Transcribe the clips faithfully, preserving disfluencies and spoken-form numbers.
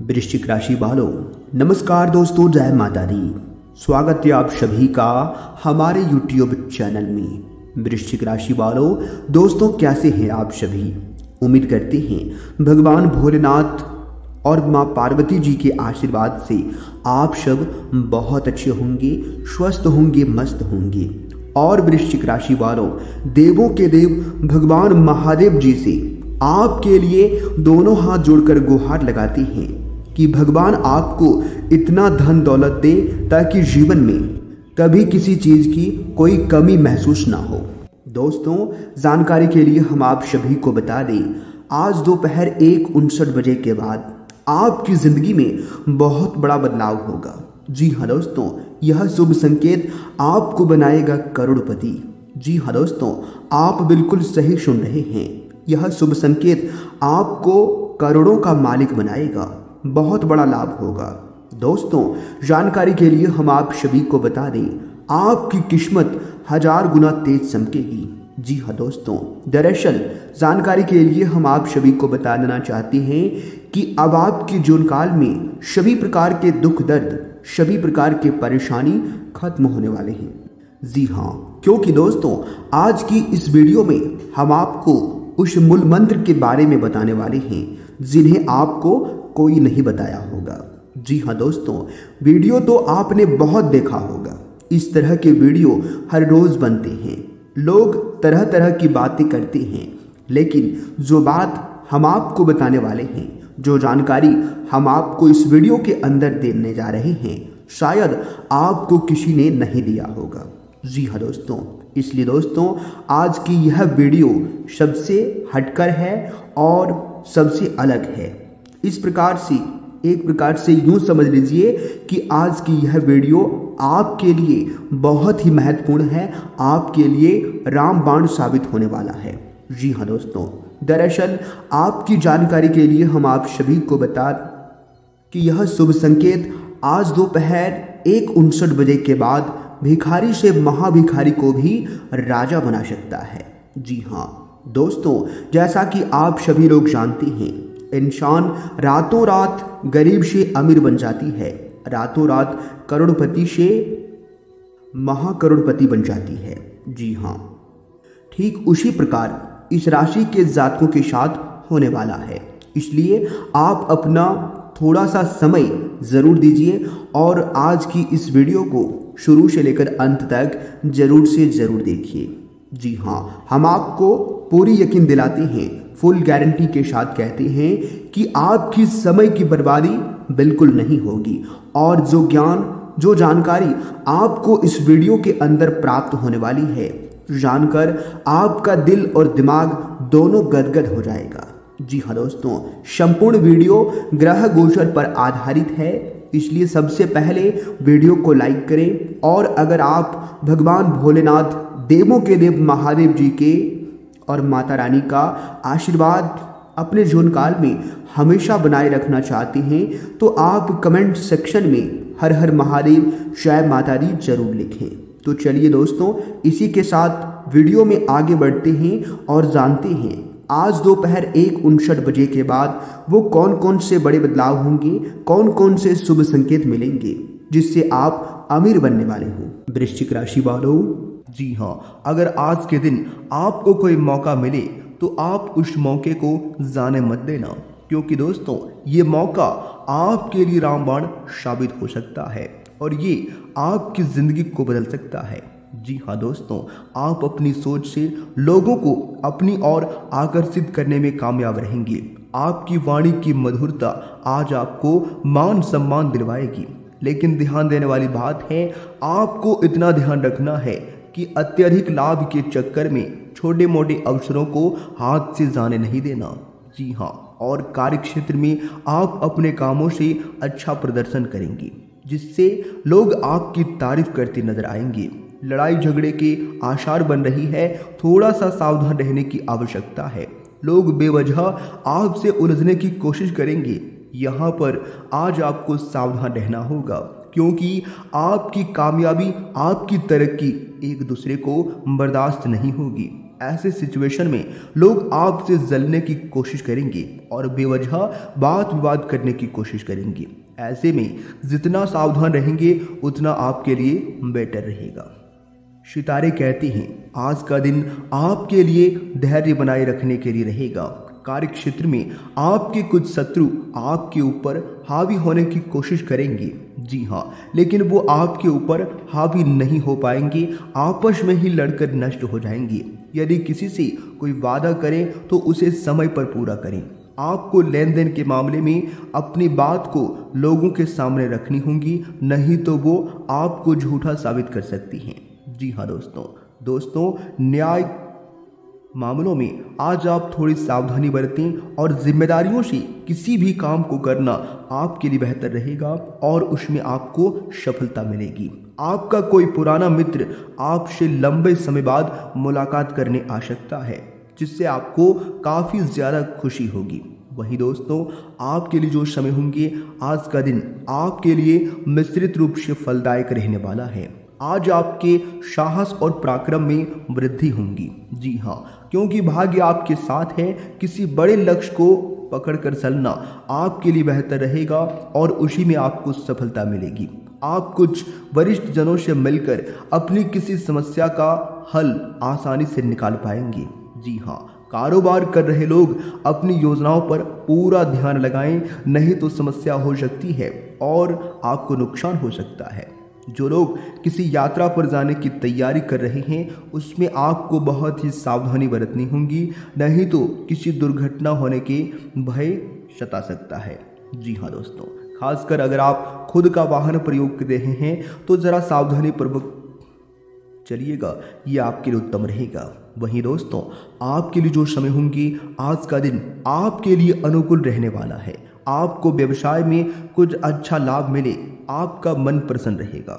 वृश्चिक राशि वालों, नमस्कार दोस्तों, जय माता दी। स्वागत है आप सभी का हमारे यूट्यूब चैनल में। वृश्चिक राशि वालों, दोस्तों कैसे हैं आप सभी? उम्मीद करते हैं भगवान भोलेनाथ और माँ पार्वती जी के आशीर्वाद से आप सब बहुत अच्छे होंगे, स्वस्थ होंगे, मस्त होंगे। और वृश्चिक राशि वालों, देवों के देव भगवान महादेव जी से आपके लिए दोनों हाथ जोड़कर गुहार लगाते हैं कि भगवान आपको इतना धन दौलत दे ताकि जीवन में कभी किसी चीज की कोई कमी महसूस ना हो। दोस्तों, जानकारी के लिए हम आप सभी को बता दें, आज दोपहर एक उनसठ बजे के बाद आपकी जिंदगी में बहुत बड़ा बदलाव होगा। जी हाँ दोस्तों, यह शुभ संकेत आपको बनाएगा करोड़पति। जी हाँ दोस्तों, आप बिल्कुल सही सुन रहे हैं। यह शुभ संकेत आपको करोड़ों का मालिक बनाएगा, बहुत बड़ा लाभ होगा। दोस्तों, जानकारी के लिए हम आप सभी को बता दें, आपकी किस्मत हजार गुना तेज चमकेगी। जी हाँ दोस्तों, दरअसल जानकारी के लिए हम आप सभी को बता देना चाहते हैं कि अब आपके जीवन काल में सभी प्रकार के दुख दर्द, सभी प्रकार के परेशानी खत्म होने वाले हैं। जी हाँ, क्योंकि दोस्तों आज की इस वीडियो में हम आपको उस मूल मंत्र के बारे में बताने वाले हैं जिन्हें आपको कोई नहीं बताया होगा। जी हाँ दोस्तों, वीडियो तो आपने बहुत देखा होगा। इस तरह के वीडियो हर रोज बनते हैं, लोग तरह तरह की बातें करते हैं, लेकिन जो बात हम आपको बताने वाले हैं, जो जानकारी हम आपको इस वीडियो के अंदर देने जा रहे हैं, शायद आपको किसी ने नहीं दिया होगा। जी हाँ दोस्तों, इसलिए दोस्तों आज की यह वीडियो सबसे हटकर है और सबसे अलग है। इस प्रकार से एक प्रकार से यूं समझ लीजिए कि आज की यह वीडियो आपके लिए बहुत ही महत्वपूर्ण है, आपके लिए रामबाण साबित होने वाला है। जी हाँ दोस्तों, दरअसल आपकी जानकारी के लिए हम आप सभी को बता कि यह शुभ संकेत आज दोपहर एक उनसठ बजे के बाद भिखारी से महाभिखारी को भी राजा बना सकता है। जी हाँ दोस्तों, जैसा कि आप सभी लोग जानते हैं, इंसान रातों रात गरीब से अमीर बन जाती है, रातों रात करोड़पति से महाकरोड़पति बन जाती है। जी हाँ, ठीक उसी प्रकार इस राशि के जातकों के साथ होने वाला है। इसलिए आप अपना थोड़ा सा समय ज़रूर दीजिए और आज की इस वीडियो को शुरू से लेकर अंत तक जरूर से ज़रूर देखिए। जी हाँ, हम आपको पूरी यकीन दिलाते हैं, फुल गारंटी के साथ कहते हैं कि आपकी समय की बर्बादी बिल्कुल नहीं होगी और जो ज्ञान, जो जानकारी आपको इस वीडियो के अंदर प्राप्त होने वाली है, जानकर आपका दिल और दिमाग दोनों गदगद हो जाएगा। जी हाँ दोस्तों, संपूर्ण वीडियो ग्रह गोचर पर आधारित है, इसलिए सबसे पहले वीडियो को लाइक करें। और अगर आप भगवान भोलेनाथ, देवों के देव महादेव जी के और माता रानी का आशीर्वाद अपने जीवन काल में हमेशा बनाए रखना चाहते हैं तो आप कमेंट सेक्शन में हर हर महादेव, जय माता दी जरूर लिखें। तो चलिए दोस्तों, इसी के साथ वीडियो में आगे बढ़ते हैं और जानते हैं आज दोपहर एक उनसठ बजे के बाद वो कौन कौन से बड़े बदलाव होंगे, कौन कौन से शुभ संकेत मिलेंगे जिससे आप अमीर बनने वाले हो। वृश्चिक राशि वालों, जी हाँ, अगर आज के दिन आपको कोई मौका मिले तो आप उस मौके को जाने मत देना, क्योंकि दोस्तों ये मौका आपके लिए रामबाण साबित हो सकता है और ये आपकी जिंदगी को बदल सकता है। जी हाँ दोस्तों, आप अपनी सोच से लोगों को अपनी ओर आकर्षित करने में कामयाब रहेंगे। आपकी वाणी की मधुरता आज आपको मान सम्मान दिलवाएगी, लेकिन ध्यान देने वाली बात है, आपको इतना ध्यान रखना है कि अत्यधिक लाभ के चक्कर में छोटे मोटे अवसरों को हाथ से जाने नहीं देना। जी हाँ, और कार्य क्षेत्र में आप अपने कामों से अच्छा प्रदर्शन करेंगे, जिससे लोग आपकी तारीफ करते नजर आएंगे। लड़ाई झगड़े के आसार बन रही है, थोड़ा सा सावधान रहने की आवश्यकता है। लोग बेवजह आपसे उलझने की कोशिश करेंगे, यहाँ पर आज आपको सावधान रहना होगा, क्योंकि आपकी कामयाबी, आपकी तरक्की एक दूसरे को बर्दाश्त नहीं होगी। ऐसे सिचुएशन में लोग आपसे जलने की कोशिश करेंगे और बेवजह बात विवाद करने की कोशिश करेंगे। ऐसे में जितना सावधान रहेंगे उतना आपके लिए बेटर रहेगा। सितारे कहते हैं आज का दिन आपके लिए धैर्य बनाए रखने के लिए रहेगा। कार्य क्षेत्र में आपके कुछ शत्रु आपके ऊपर हावी होने की कोशिश करेंगे, जी हाँ, लेकिन वो आपके ऊपर हावी नहीं हो पाएंगे, आपस में ही लड़कर नष्ट हो जाएंगे। यदि किसी से कोई वादा करें तो उसे समय पर पूरा करें। आपको लेन देन के मामले में अपनी बात को लोगों के सामने रखनी होगी, नहीं तो वो आपको झूठा साबित कर सकती हैं। जी हाँ दोस्तों दोस्तों न्याय मामलों में आज आप थोड़ी सावधानी बरतें और जिम्मेदारियों से किसी भी काम को करना आपके लिए बेहतर रहेगा और उसमें आपको सफलता मिलेगी। आपका कोई पुराना मित्र आपसे लंबे समय बाद मुलाकात करने आ सकता है, जिससे आपको काफ़ी ज़्यादा खुशी होगी। वहीं दोस्तों आपके लिए जो समय होंगे, आज का दिन आपके लिए मिश्रित रूप से फलदायक रहने वाला है। आज आपके साहस और पराक्रम में वृद्धि होगी, जी हाँ, क्योंकि भाग्य आपके साथ है। किसी बड़े लक्ष्य को पकड़कर चलना आपके लिए बेहतर रहेगा और उसी में आपको सफलता मिलेगी। आप कुछ वरिष्ठ जनों से मिलकर अपनी किसी समस्या का हल आसानी से निकाल पाएंगे। जी हाँ, कारोबार कर रहे लोग अपनी योजनाओं पर पूरा ध्यान लगाएं, नहीं तो समस्या हो सकती है और आपको नुकसान हो सकता है। जो लोग किसी यात्रा पर जाने की तैयारी कर रहे हैं, उसमें आपको बहुत ही सावधानी बरतनी होगी, नहीं तो किसी दुर्घटना होने के भय सता सकता है। जी हाँ दोस्तों, खासकर अगर आप खुद का वाहन प्रयोग कर रहे हैं तो ज़रा सावधानी पूर्वक चलिएगा, ये आपके लिए उत्तम रहेगा। वहीं दोस्तों आपके लिए जो समय होंगी, आज का दिन आपके लिए अनुकूल रहने वाला है। आपको व्यवसाय में कुछ अच्छा लाभ मिले, आपका मन प्रसन्न रहेगा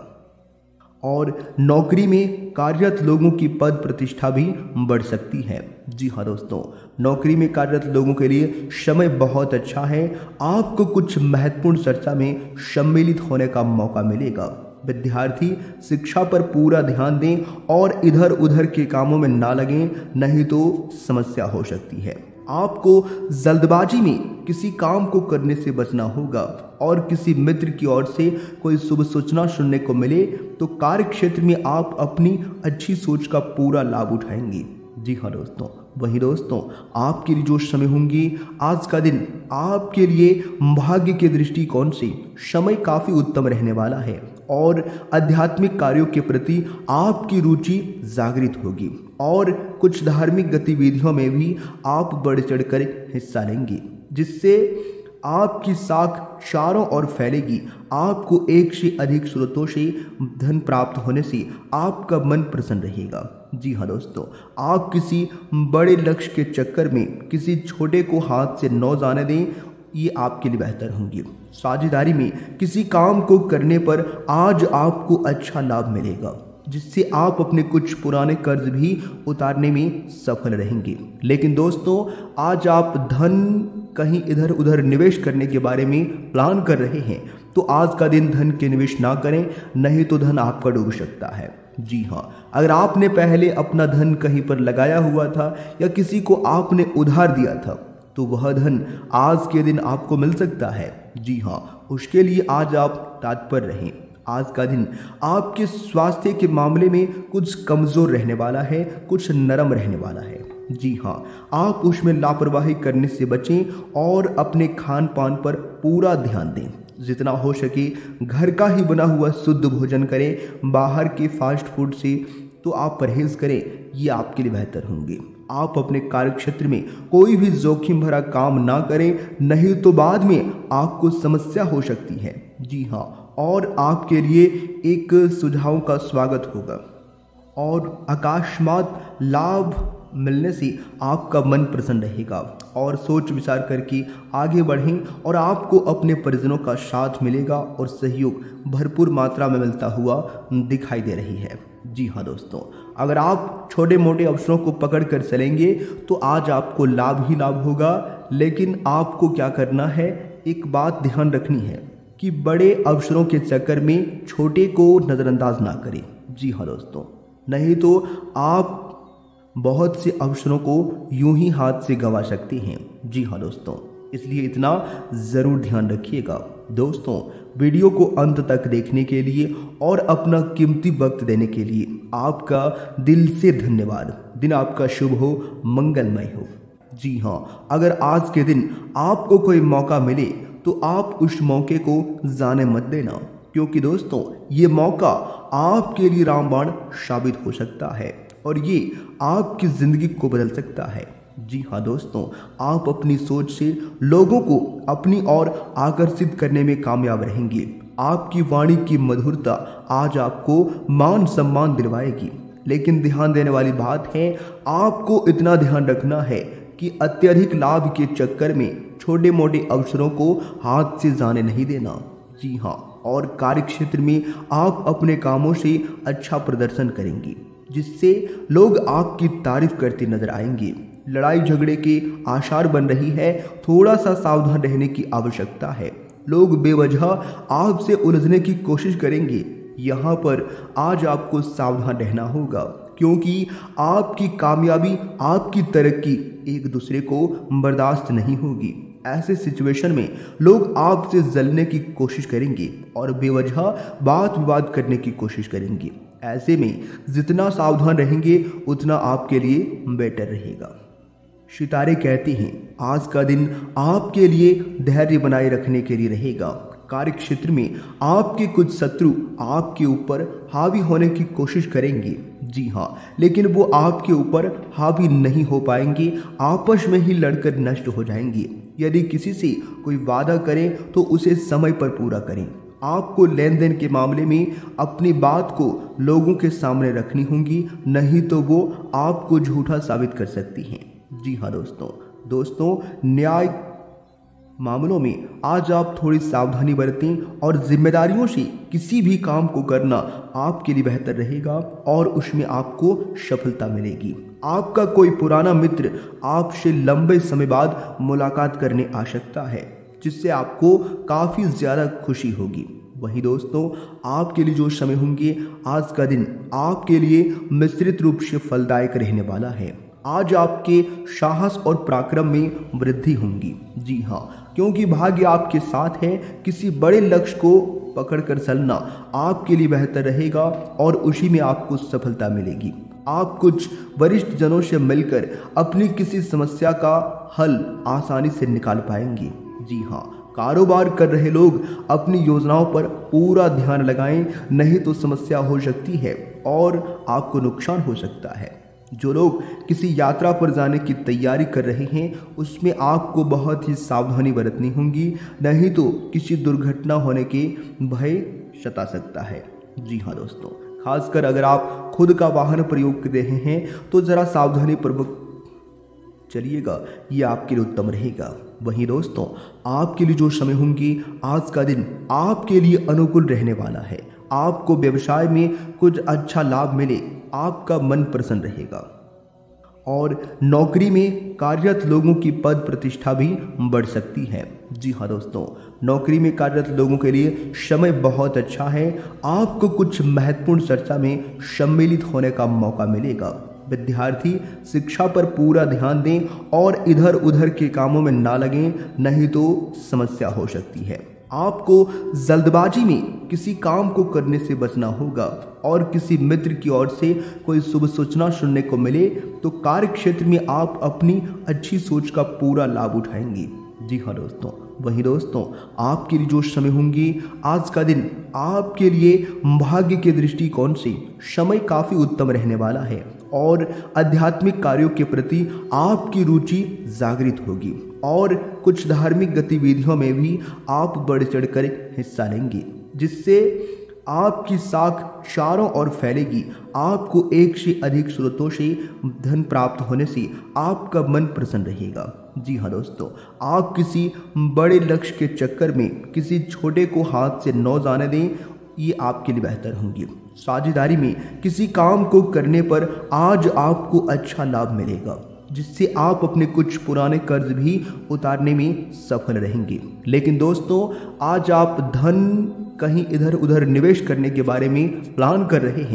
और नौकरी में कार्यरत लोगों की पद प्रतिष्ठा भी बढ़ सकती है। जी हाँ दोस्तों, नौकरी में कार्यरत लोगों के लिए समय बहुत अच्छा है। आपको कुछ महत्वपूर्ण चर्चा में सम्मिलित होने का मौका मिलेगा। विद्यार्थी शिक्षा पर पूरा ध्यान दें और इधर उधर के कामों में ना लगें, नहीं तो समस्या हो सकती है। आपको जल्दबाजी में किसी काम को करने से बचना होगा और किसी मित्र की ओर से कोई शुभ सूचना सुनने को मिले तो कार्य क्षेत्र में आप अपनी अच्छी सोच का पूरा लाभ उठाएंगे। जी हाँ दोस्तों, वही दोस्तों आपके लिए जो समय होंगी, आज का दिन आपके लिए भाग्य के दृष्टिकोण से समय काफ़ी उत्तम रहने वाला है और आध्यात्मिक कार्यों के प्रति आपकी रुचि जागृत होगी और कुछ धार्मिक गतिविधियों में भी आप बढ़ चढ़कर हिस्सा लेंगे, जिससे आपकी साख चारों ओर फैलेगी। आपको एक से अधिक स्रोतों से धन प्राप्त होने से आपका मन प्रसन्न रहेगा। जी हाँ दोस्तों, आप किसी बड़े लक्ष्य के चक्कर में किसी छोटे को हाथ से न जाने दें, ये आपके लिए बेहतर होंगी। साझेदारी में किसी काम को करने पर आज आपको अच्छा लाभ मिलेगा, जिससे आप अपने कुछ पुराने कर्ज भी उतारने में सफल रहेंगे। लेकिन दोस्तों आज आप धन कहीं इधर उधर निवेश करने के बारे में प्लान कर रहे हैं तो आज का दिन धन के निवेश ना करें, नहीं तो धन आपका डूब सकता है। जी हाँ, अगर आपने पहले अपना धन कहीं पर लगाया हुआ था या किसी को आपने उधार दिया था तो वह धन आज के दिन आपको मिल सकता है। जी हाँ, उसके लिए आज आप तत्पर रहें। आज का दिन आपके स्वास्थ्य के मामले में कुछ कमज़ोर रहने वाला है, कुछ नरम रहने वाला है। जी हाँ, आप उसमें लापरवाही करने से बचें और अपने खान पान पर पूरा ध्यान दें। जितना हो सके घर का ही बना हुआ शुद्ध भोजन करें, बाहर के फास्ट फूड से तो आप परहेज़ करें, ये आपके लिए बेहतर होंगे। आप अपने कार्य क्षेत्र में कोई भी जोखिम भरा काम ना करें, नहीं तो बाद में आपको समस्या हो सकती है। जी हाँ, और आपके लिए एक सुझाव का स्वागत होगा और अकस्मात लाभ मिलने से आपका मन प्रसन्न रहेगा और सोच विचार करके आगे बढ़ें और आपको अपने परिजनों का साथ मिलेगा और सहयोग भरपूर मात्रा में मिलता हुआ दिखाई दे रही है। जी हाँ दोस्तों, अगर आप छोटे मोटे अवसरों को पकड़ कर चलेंगे तो आज आपको लाभ ही लाभ होगा। लेकिन आपको क्या करना है, एक बात ध्यान रखनी है कि बड़े अवसरों के चक्कर में छोटे को नज़रअंदाज ना करें। जी हाँ दोस्तों, नहीं तो आप बहुत से अवसरों को यूं ही हाथ से गंवा सकते हैं। जी हाँ दोस्तों, इसलिए इतना ज़रूर ध्यान रखिएगा। दोस्तों, वीडियो को अंत तक देखने के लिए और अपना कीमती वक्त देने के लिए आपका दिल से धन्यवाद। दिन आपका शुभ हो, मंगलमय हो। जी हाँ, अगर आज के दिन आपको कोई मौका मिले तो आप उस मौके को जाने मत देना, क्योंकि दोस्तों ये मौका आपके लिए रामबाण साबित हो सकता है और ये आपकी ज़िंदगी को बदल सकता है। जी हाँ दोस्तों, आप अपनी सोच से लोगों को अपनी ओर आकर्षित करने में कामयाब रहेंगे। आपकी वाणी की मधुरता आज आपको मान सम्मान दिलवाएगी। लेकिन ध्यान देने वाली बात है, आपको इतना ध्यान रखना है कि अत्यधिक लाभ के चक्कर में छोटे मोटे अवसरों को हाथ से जाने नहीं देना। जी हाँ, और कार्य क्षेत्र में आप अपने कामों से अच्छा प्रदर्शन करेंगे, जिससे लोग आपकी तारीफ करते नजर आएंगे। लड़ाई झगड़े के आसार बन रही है, थोड़ा सा सावधान रहने की आवश्यकता है। लोग बेवजह आपसे उलझने की कोशिश करेंगे। यहाँ पर आज आपको सावधान रहना होगा, क्योंकि आपकी कामयाबी, आपकी तरक्की एक दूसरे को बर्दाश्त नहीं होगी। ऐसे सिचुएशन में लोग आपसे जलने की कोशिश करेंगे और बेवजह बात विवाद करने की कोशिश करेंगे। ऐसे में जितना सावधान रहेंगे उतना आपके लिए बेटर रहेगा। सितारे कहते हैं आज का दिन आपके लिए धैर्य बनाए रखने के लिए रहेगा। कार्य क्षेत्र में आपके कुछ शत्रु आपके ऊपर हावी होने की कोशिश करेंगे। जी हाँ, लेकिन वो आपके ऊपर हावी नहीं हो पाएंगे, आपस में ही लड़कर नष्ट हो जाएंगे। यदि किसी से कोई वादा करें तो उसे समय पर पूरा करें। आपको लेन देन के मामले में अपनी बात को लोगों के सामने रखनी होगी, नहीं तो वो आपको झूठा साबित कर सकती हैं। जी हाँ दोस्तों दोस्तों न्याय मामलों में आज आप थोड़ी सावधानी बरतें और जिम्मेदारियों से किसी भी काम को करना आपके लिए बेहतर रहेगा और उसमें आपको सफलता मिलेगी। आपका कोई पुराना मित्र आपसे लंबे समय बाद मुलाकात करने आ सकता है, जिससे आपको काफ़ी ज़्यादा खुशी होगी। वहीं दोस्तों, आपके लिए जो समय होंगे, आज का दिन आपके लिए मिश्रित रूप से फलदायक रहने वाला है। आज आपके साहस और पराक्रम में वृद्धि होंगी। जी हाँ, क्योंकि भाग्य आपके साथ है। किसी बड़े लक्ष्य को पकड़कर चलना आपके लिए बेहतर रहेगा और उसी में आपको सफलता मिलेगी। आप कुछ वरिष्ठ जनों से मिलकर अपनी किसी समस्या का हल आसानी से निकाल पाएंगे। जी हाँ, कारोबार कर रहे लोग अपनी योजनाओं पर पूरा ध्यान लगाएं, नहीं तो समस्या हो सकती है और आपको नुकसान हो सकता है। जो लोग किसी यात्रा पर जाने की तैयारी कर रहे हैं, उसमें आपको बहुत ही सावधानी बरतनी होगी, नहीं तो किसी दुर्घटना होने के भय सता सकता है। जी हाँ दोस्तों, खासकर अगर आप खुद का वाहन प्रयोग कर रहे हैं तो ज़रा सावधानी पूर्वक चलिएगा, ये आपके लिए उत्तम रहेगा। वहीं दोस्तों, आपके लिए जो समय होंगी, आज का दिन आपके लिए अनुकूल रहने वाला है। आपको व्यवसाय में कुछ अच्छा लाभ मिले, आपका मन प्रसन्न रहेगा और नौकरी में कार्यरत लोगों की पद प्रतिष्ठा भी बढ़ सकती है। जी हाँ दोस्तों, नौकरी में कार्यरत लोगों के लिए समय बहुत अच्छा है। आपको कुछ महत्वपूर्ण चर्चा में सम्मिलित होने का मौका मिलेगा। विद्यार्थी शिक्षा पर पूरा ध्यान दें और इधर उधर के कामों में ना लगें, नहीं तो समस्या हो सकती है। आपको जल्दबाजी में किसी काम को करने से बचना होगा और किसी मित्र की ओर से कोई शुभ सूचना सुनने को मिले तो कार्य क्षेत्र में आप अपनी अच्छी सोच का पूरा लाभ उठाएंगे। जी हाँ दोस्तों, वहीं दोस्तों, आपके लिए जो समय होंगे, आज का दिन आपके लिए भाग्य के दृष्टिकोण से समय काफ़ी उत्तम रहने वाला है और आध्यात्मिक कार्यों के प्रति आपकी रुचि जागृत होगी और कुछ धार्मिक गतिविधियों में भी आप बढ़ चढ़कर हिस्सा लेंगे, जिससे आपकी साख चारों ओर फैलेगी। आपको एक से अधिक स्रोतों से धन प्राप्त होने से आपका मन प्रसन्न रहेगा। जी हाँ दोस्तों, आप किसी बड़े लक्ष्य के चक्कर में किसी छोटे को हाथ से न जाने दें, ये आपके लिए बेहतर होंगी। साझेदारी में किसी काम को करने पर आज आपको अच्छा लाभ मिलेगा, जिससे आप अपने कुछ पुराने कर्ज भी उतारने में सफल रहेंगे। लेकिन दोस्तों, आज आप धन कहीं इधर उधर निवेश करने के बारे में प्लान कर रहे हैं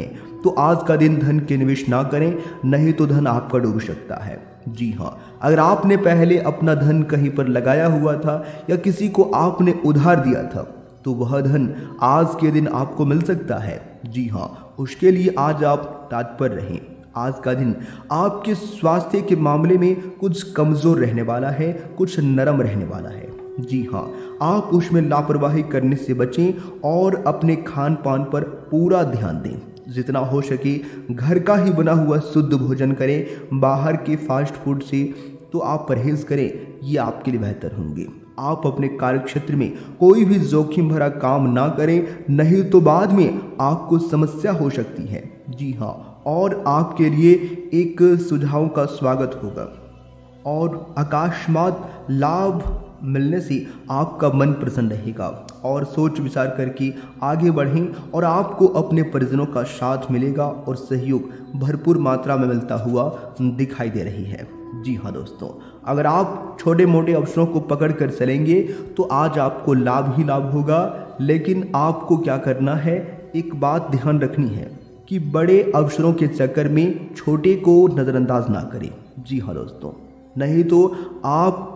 तो आज का दिन धन के निवेश ना करें, नहीं तो धन आपका डूब सकता है। जी हाँ, अगर आपने पहले अपना धन कहीं पर लगाया हुआ था या किसी को आपने उधार दिया था तो वह धन आज के दिन आपको मिल सकता है। जी हाँ, उसके लिए आज आप तत्पर रहें। आज का दिन आपके स्वास्थ्य के मामले में कुछ कमज़ोर रहने वाला है, कुछ नरम रहने वाला है। जी हाँ, आप उसमें लापरवाही करने से बचें और अपने खान पान पर पूरा ध्यान दें। जितना हो सके घर का ही बना हुआ शुद्ध भोजन करें। बाहर के फास्ट फूड से तो आप परहेज़ करें, ये आपके लिए बेहतर होंगे। आप अपने कार्यक्षेत्र में कोई भी जोखिम भरा काम ना करें, नहीं तो बाद में आपको समस्या हो सकती है। जी हाँ, और आपके लिए एक सुझाव का स्वागत होगा और अकस्मात लाभ मिलने से आपका मन प्रसन्न रहेगा और सोच विचार करके आगे बढ़ें और आपको अपने परिजनों का साथ मिलेगा और सहयोग भरपूर मात्रा में मिलता हुआ दिखाई दे रही है। जी हाँ दोस्तों, अगर आप छोटे मोटे अवसरों को पकड़ कर चलेंगे तो आज आपको लाभ ही लाभ होगा। लेकिन आपको क्या करना है, एक बात ध्यान रखनी है कि बड़े अवसरों के चक्कर में छोटे को नज़रअंदाज ना करें। जी हाँ दोस्तों, नहीं तो आप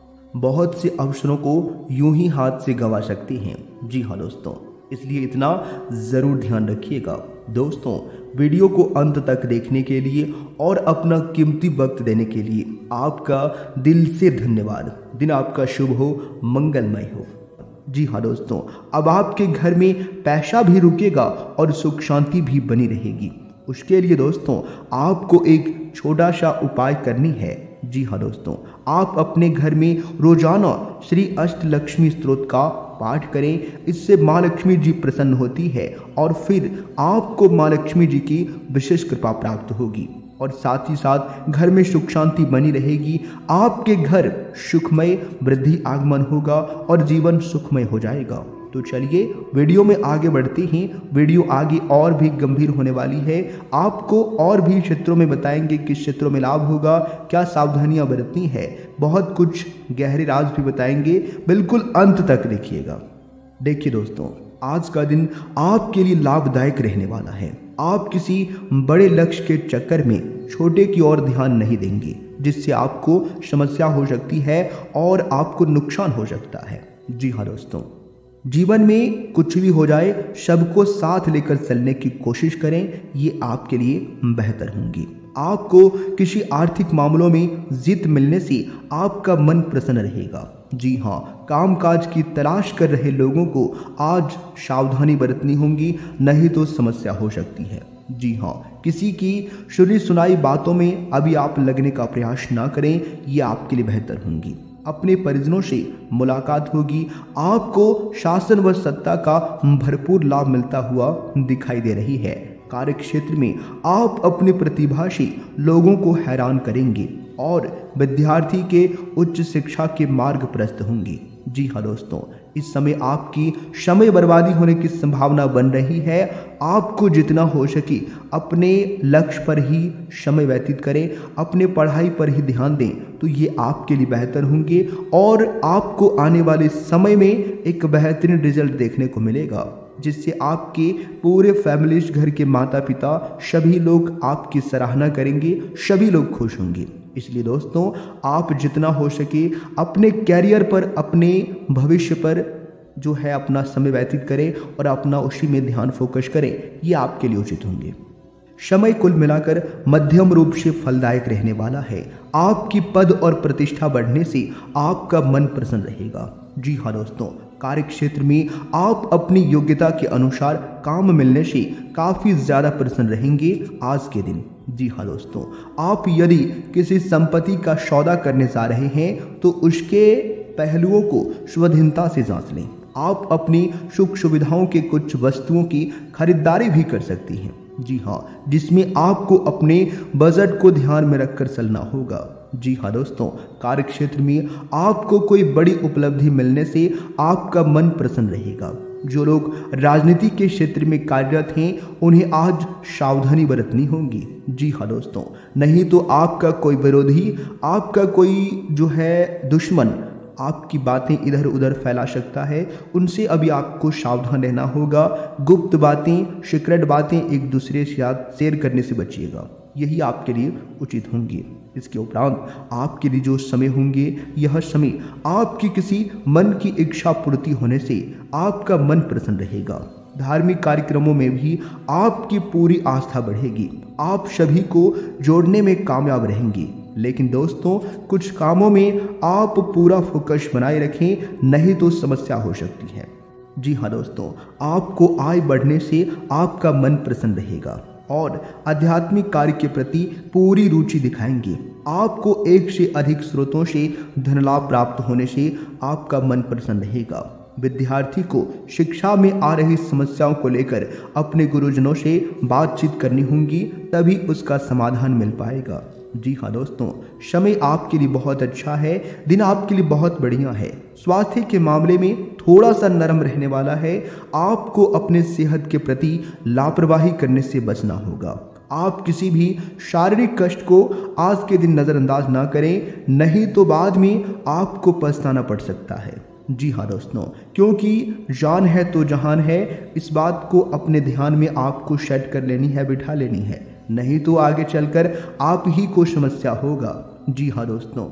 बहुत से अवसरों को यूं ही हाथ से गंवा सकते हैं। जी हाँ दोस्तों, इसलिए इतना ज़रूर ध्यान रखिएगा। दोस्तों, वीडियो को अंत तक देखने के लिए और अपना कीमती वक्त देने के लिए आपका दिल से धन्यवाद। दिन आपका शुभ हो, मंगलमय हो। जी हाँ दोस्तों, अब आपके घर में पैसा भी रुकेगा और सुख शांति भी बनी रहेगी। उसके लिए दोस्तों आपको एक छोटा सा उपाय करनी है। जी हाँ दोस्तों, आप अपने घर में रोजाना श्री अष्टलक्ष्मी स्तोत्र का पाठ करें। इससे माँ लक्ष्मी जी प्रसन्न होती है और फिर आपको माँ लक्ष्मी जी की विशेष कृपा प्राप्त होगी और साथ ही साथ घर में सुख शांति बनी रहेगी। आपके घर सुखमय वृद्धि आगमन होगा और जीवन सुखमय हो जाएगा। तो चलिए वीडियो में आगे बढ़ते हैं। वीडियो आगे और भी गंभीर होने वाली है। आपको और भी क्षेत्रों में बताएंगे किस क्षेत्रों में लाभ होगा, क्या सावधानियां बरतनी है, बहुत कुछ गहरे राज भी बताएंगे। बिल्कुल अंत तक देखिएगा। देखिए दोस्तों, आज का दिन आपके लिए लाभदायक रहने वाला है। आप किसी बड़े लक्ष्य के चक्कर में छोटे की ओर ध्यान नहीं देंगे, जिससे आपको समस्या हो सकती है और आपको नुकसान हो सकता है। जी हाँ दोस्तों, जीवन में कुछ भी हो जाए सबको साथ लेकर चलने की कोशिश करें, ये आपके लिए बेहतर होंगी। आपको किसी आर्थिक मामलों में जीत मिलने से आपका मन प्रसन्न रहेगा। जी हाँ, कामकाज की तलाश कर रहे लोगों को आज सावधानी बरतनी होगी, नहीं तो समस्या हो सकती है। जी हाँ, किसी की सुनी सुनाई बातों में अभी आप लगने का प्रयास ना करें, ये आपके लिए बेहतर होंगी। अपने परिजनों से मुलाकात होगी। आपको शासन व सत्ता का भरपूर लाभ मिलता हुआ दिखाई दे रही है। कार्य क्षेत्र में आप अपनी प्रतिभा से लोगों को हैरान करेंगे और विद्यार्थी के उच्च शिक्षा के मार्ग प्रशस्त होंगे। जी हाँ दोस्तों, इस समय आपकी समय बर्बादी होने की संभावना बन रही है। आपको जितना हो सके अपने लक्ष्य पर ही समय व्यतीत करें, अपने पढ़ाई पर ही ध्यान दें, तो ये आपके लिए बेहतर होंगे और आपको आने वाले समय में एक बेहतरीन रिजल्ट देखने को मिलेगा, जिससे आपके पूरे फैमिली, घर के माता पिता सभी लोग आपकी सराहना करेंगे, सभी लोग खुश होंगे। इसलिए दोस्तों, आप जितना हो सके अपने कैरियर पर, अपने भविष्य पर जो है अपना समय व्यतीत करें और अपना उसी में ध्यान फोकस करें, ये आपके लिए उचित होंगे। समय कुल मिलाकर मध्यम रूप से फलदायक रहने वाला है। आपकी पद और प्रतिष्ठा बढ़ने से आपका मन प्रसन्न रहेगा। जी हाँ दोस्तों, कार्य क्षेत्र में आप अपनी योग्यता के अनुसार काम मिलने से काफ़ी ज़्यादा प्रसन्न रहेंगे आज के दिन। जी हाँ दोस्तों, आप यदि किसी संपत्ति का सौदा करने जा रहे हैं तो उसके पहलुओं को स्वाधीनता से जांच लें। आप अपनी सुख सुविधाओं के कुछ वस्तुओं की खरीदारी भी कर सकती हैं। जी हाँ, जिसमें आपको अपने बजट को ध्यान में रखकर चलना होगा। जी हाँ दोस्तों, कार्य क्षेत्र में आपको कोई बड़ी उपलब्धि मिलने से आपका मन प्रसन्न रहेगा। जो लोग राजनीति के क्षेत्र में कार्यरत हैं उन्हें आज सावधानी बरतनी होगी। जी हाँ दोस्तों, नहीं तो आपका कोई विरोधी, आपका कोई जो है दुश्मन आपकी बातें इधर उधर फैला सकता है, उनसे अभी आपको सावधान रहना होगा। गुप्त बातें, सीक्रेट बातें एक दूसरे के साथ शेयर करने से बचिएगा, यही आपके लिए उचित होंगे। इसके उपरांत आपके लिए जो समय होंगे, यह समय आपकी किसी मन की इच्छा पूर्ति होने से आपका मन प्रसन्न रहेगा। धार्मिक कार्यक्रमों में भी आपकी पूरी आस्था बढ़ेगी, आप सभी को जोड़ने में कामयाब रहेंगे। लेकिन दोस्तों, कुछ कामों में आप पूरा फोकस बनाए रखें, नहीं तो समस्या हो सकती है। जी हाँ दोस्तों, आपको आय बढ़ने से आपका मन प्रसन्न रहेगा और आध्यात्मिक कार्य के प्रति पूरी रुचि दिखाएंगे। आपको एक से अधिक स्रोतों से धन लाभ प्राप्त होने से आपका मन प्रसन्न रहेगा। विद्यार्थी को शिक्षा में आ रही समस्याओं को लेकर अपने गुरुजनों से बातचीत करनी होगी, तभी उसका समाधान मिल पाएगा। जी हाँ दोस्तों, समय आपके लिए बहुत अच्छा है, दिन आपके लिए बहुत बढ़िया है। स्वास्थ्य के मामले में थोड़ा सा नरम रहने वाला है। आपको अपने सेहत के प्रति लापरवाही करने से बचना होगा। आप किसी भी शारीरिक कष्ट को आज के दिन नज़रअंदाज ना करें, नहीं तो बाद में आपको पछताना पड़ सकता है। जी हाँ दोस्तों, क्योंकि जान है तो जहान है, इस बात को अपने ध्यान में आपको सेट कर लेनी है, बिठा लेनी है, नहीं तो आगे चलकर आप ही को समस्या होगा। जी हाँ दोस्तों,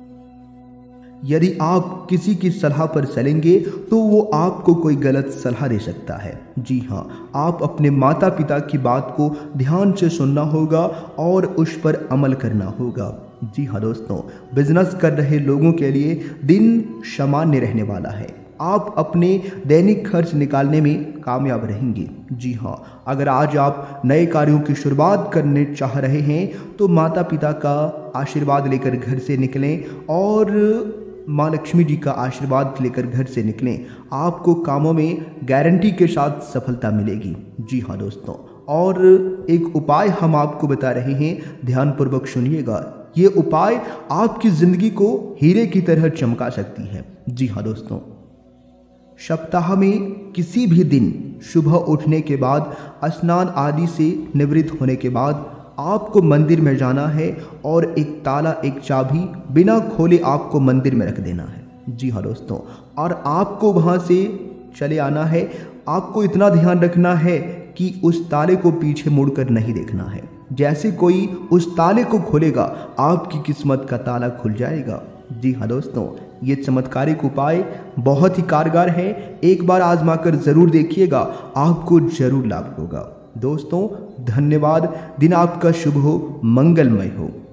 यदि आप किसी की सलाह पर चलेंगे तो वो आपको कोई गलत सलाह दे सकता है। जी हाँ, आप अपने माता पिता की बात को ध्यान से सुनना होगा और उस पर अमल करना होगा। जी हाँ दोस्तों, बिजनेस कर रहे लोगों के लिए दिन सामान्य रहने वाला है। आप अपने दैनिक खर्च निकालने में कामयाब रहेंगे। जी हाँ, अगर आज आप नए कार्यों की शुरुआत करने चाह रहे हैं तो माता पिता का आशीर्वाद लेकर घर से निकलें और माँ लक्ष्मी जी का आशीर्वाद लेकर घर से निकलें। आपको कामों में गारंटी के साथ सफलता मिलेगी। जी हाँ दोस्तों, और एक उपाय हम आपको बता रहे हैं, ध्यानपूर्वक सुनिएगा। ये उपाय आपकी जिंदगी को हीरे की तरह चमका सकती है। जी हाँ दोस्तों, सप्ताह में किसी भी दिन सुबह उठने के बाद, स्नान आदि से निवृत्त होने के बाद आपको मंदिर में जाना है और एक ताला, एक चाबी बिना खोले आपको मंदिर में रख देना है। जी हाँ दोस्तों, और आपको वहाँ से चले आना है। आपको इतना ध्यान रखना है कि उस ताले को पीछे मुड़कर नहीं देखना है। जैसे कोई उस ताले को खोलेगा, आपकी किस्मत का ताला खुल जाएगा। जी हाँ दोस्तों, ये चमत्कारिक उपाय बहुत ही कारगर है। एक बार आजमाकर ज़रूर देखिएगा, आपको ज़रूर लाभ होगा। दोस्तों धन्यवाद। दिन आपका शुभ हो, मंगलमय हो।